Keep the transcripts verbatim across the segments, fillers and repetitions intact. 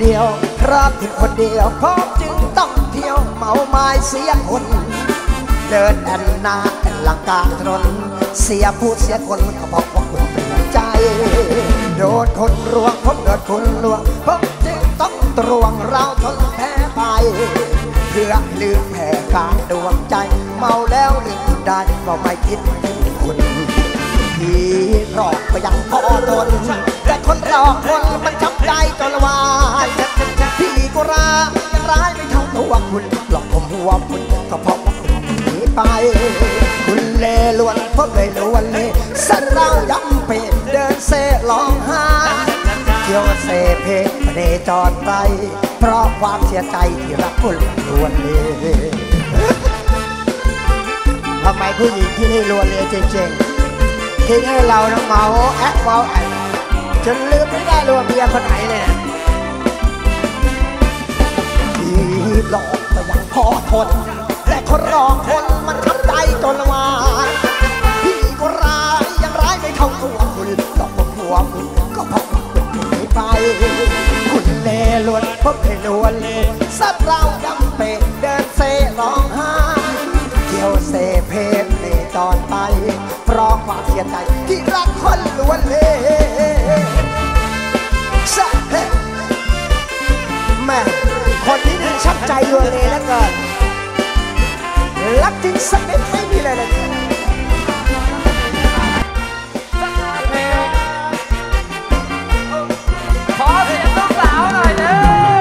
ดียวรักถึงคนเดียวพบจึงต้องเที่ยวเมาไม้เสียคนเดินแอนนาแอนลังกาถนนเสียผู้เสียคนเขาบอกว่าคุณเป็นใจโดนคนรวงพบโดนคนลวงพบจึงต้องตรวงเราทนแพ้ไปเพื่อลืมแพ้กายดวงใจเมาแล้วลืมได้ก็ไม่คิดถึงคุณพี่หลอกก็ยังพอทนแต่คนหลอกคนมันช้ำใจจนวายพี่ก็ร้ายยังร้ายไม่เท่าตัวคุณหลอกผมหัวคุณก็เพราะว่าคุณหนีไปคุณเล่ล้วนเพราะเลยล้วนเลยสันเราย้ำเป็นเดินเซ่ร้องไห้เที่ยวเซ่เพเนจรไปเพราะความเสียใจที่รักคุณล้วนเลยทำไมผู้หญิงที่นี่ล้วนเลยจริงๆที่นี่เราต้องเมาแอคเมาแอคจนลืมไม่ได้เลยว่าเมียคนไหนเลยพี่หลอกก็ยังพอทนแต่คนหลอกคนมันทำใจจนละวาพี่ก็ร้ายยังร้ายไม่เท่าตัวคุณหลอกผมหัวคุณก็เพราะคุณหนีไปคุณเล่ล้วนพบให้ล้วนเลยสัตว์เราดำเป็ดเดินเซ่ร้องไห้เที่ยวเซ่เพลในตอนไปเพราะความเสียใจที่รักคนล้วนเลยแม่คนนี้นี่ชักใจล้วนเลยแล้วเกินรักจริงสักนิดไม่มีเลยเลยขอเสียงลูกสาวหน่อยเด้อ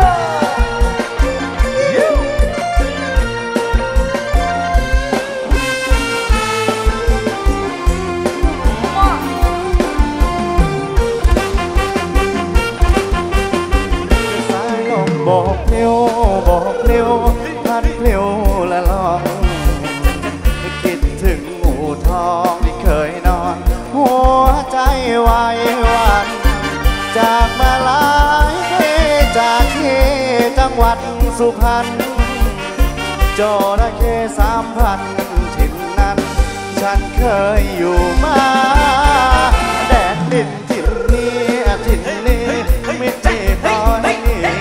บอกเลี้ยวบอกเลี้ยวพัดเลี้ยวละลองคิดถึงหมู่ทองที่เคยนอนหัวใจวายวันจากมาหลายปีจากที่จังหวัดสุพรรณจระเข้สามพันถิ่นนั้นฉันเคยอยู่มาแดดดินถิ่นนี้ถิ่นนี้ไม่จีบตอนนี้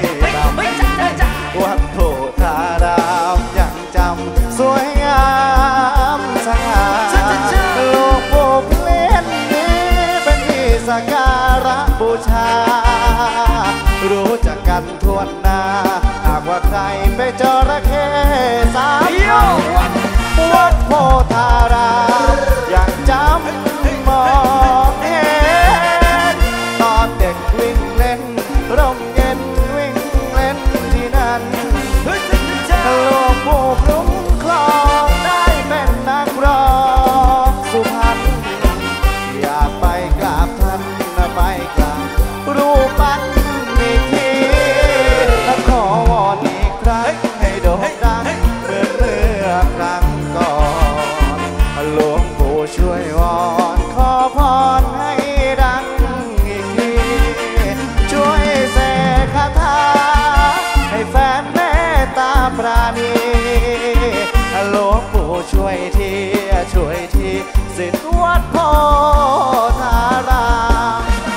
วัดโพธารามยังจำสวยงามสง่าโลกโบกเล่นนี้เป็นที่สักการะบูชารู้จักกันทั่วหน้าหากว่าใครไปจระเข้สามพันวัดโพธารามยังจำมองเห็นตอนเด็กวิ่งเล่นร่มเย็นวิ่งเล่นที่นั่นโลกผู้คลุ้มครองได้เป็นนักร้องสุพรรณอยากไปกราบท่านไปกราบรูปปั้นอีกทีและขอวอนอีกครั้งให้โด่งดังเหมือนเมื่อครั้งก่อนหลวงปู่ช่วยวอนขอพรให้ดังอีกทีช่วยเสกคาถาให้แฟนเมตตาปราณีหลวงปู่ช่วยทีช่วยทีศิษย์วัดโพธาราม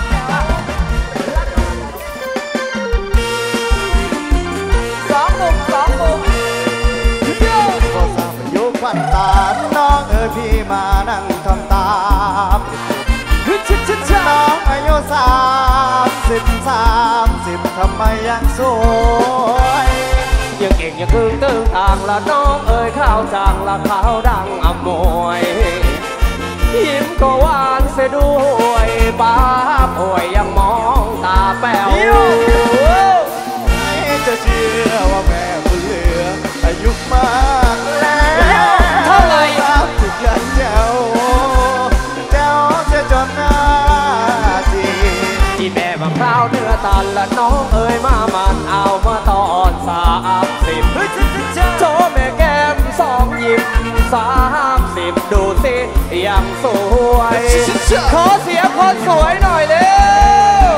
สองหนุ่มสองหนุ่มก็สามยุควันตาน้องเอ๋ยพี่มานั่งทำตาน้องอายุสามสิบสามสิบทำไมยังสวยยังเก่งยังคึงตึงต่างละน้องเอ๋ยข้าวจางละข้าวดังอมวยยิ้มก็หวานเสียด้วยป้าป่วยยังมองตาแป๋วจะเชื่อว่าแม่บุญเหลืออายุมากแล้วเท่าไหร่สามสิบยังแจ๋วแจ๋วจะจนหน้าจีที่แม่มะพร้าวเนื้อตันละน้องเอ๋ยมามันเอามาตอนสามสิบโชว์แม่แก้มสองยิ้มสามสิบดูสิยังสวยขอเสียงคนสวยหน่อยเร็ว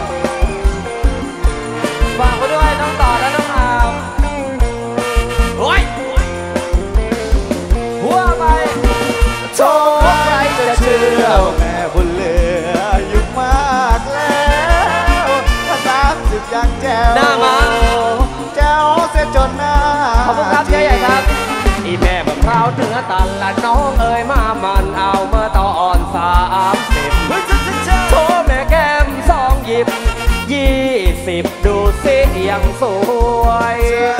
ฝากไปด้วยน้องต่อและน้องอามโอ้ยหัวไปโชว์ใครจะเชื่อแม่บุญเหลืออายุมากแล้วสามสิบยังแจ๋วหน้ามาแจ๋วเสียจนหน้าขอบคุณครับเจ๊ใหญ่ครับอีแม่มะพร้าวเนื้อตันละน้องเอ๋ยมามันเอาเมื่อตอนสามสิบโชว์แม่แก้มสองหยิบยี่สิบดูสิยังสวย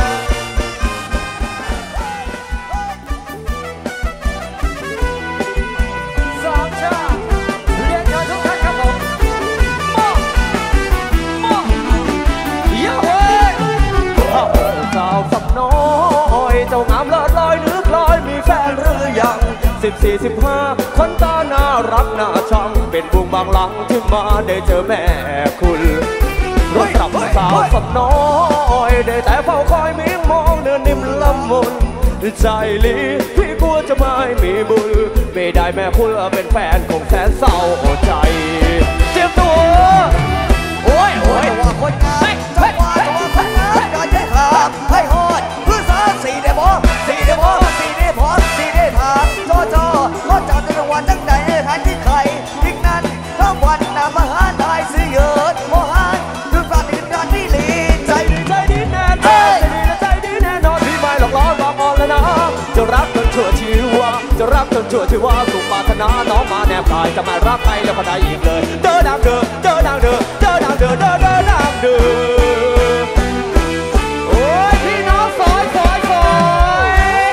สองชาเรียนเชิญทุกท่านครับผมมอบมอบเยอะเว้ยสาวสับน้อยเจ้างามเลิศลอยนึกลอยมีแฟนหรือยังสิบสี่สิบห้าคนตาน่ารักน่าชังเป็นบุงบางหลังที่มาได้เจอแม่คุณรถตับสาวสับน้อยได้แต่เฝ้าคอยมิงมองเนื้อนิ่มละมุนใจลีพี่กลัวจะไม่มีบุญไม่ได้แม่คุณเป็นแฟนคงแสนเศร้าใจเจ็บตัวโอ้ยโอ้ยว่าคนงามจังหวะจังหวะคนงามการใช้ขามให้ฮอดเพื่อสาสี่ได้บ่สี่ได้บ่สี่ได้พอสี่ได้ถามจอจอรถจักรจังหวัดจังใดหาที่ใครทิ้งนั้นทั้งวันนำมาหาทายซื้อเยอะโมหันถึงการติดการที่ลีใจดีใจดีแน่นอนใจดีนะใจดีแน่นอนพี่ไม่หลอกล้อหลอกอ่อนแล้วนะจะรักจนชั่วชีวาจะรักจนชั่วชีวาสุขปรารถนาน้องมาแนบกายจะไม่รักใครแล้วก็ได้อีกเลยเดินดังเดินเดินดังเดินเดินดังเดินเดินเดินดังเดินโอ้ยพี่น้องซอยซอยซอย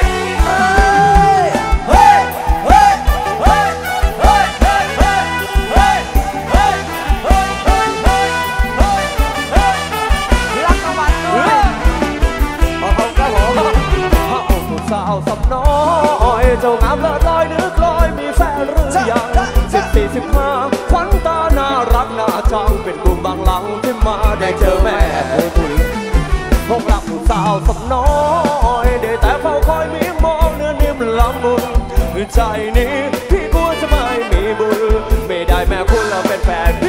เฮ้ยเฮ้ยเฮ้ยเฮ้ยเฮ้ยเฮ้ยเฮ้ยเฮ้ยเฮ้ยเฮ้ยเฮ้ยเฮ้ยเฮ้ยรักกันวันด้วยขอบคุณครับผมพระองค์สาวสับน้อยเจ้างามเลิศลอยนึกลอยมีแฟนหรือยังสิบสี่สิบห้าขวัญตาน่ารักน่าชังเป็นกลุ่มบางหลังที่มาได้เจอแม่คุณพวกรักผู้สาวสับน้อยได้แต่เฝ้าคอยมิมองเนื้อนิ่มละมุนใจนี้พี่กลัวจะไม่มีบุญไม่ได้แม่คุณเราเป็นแฟน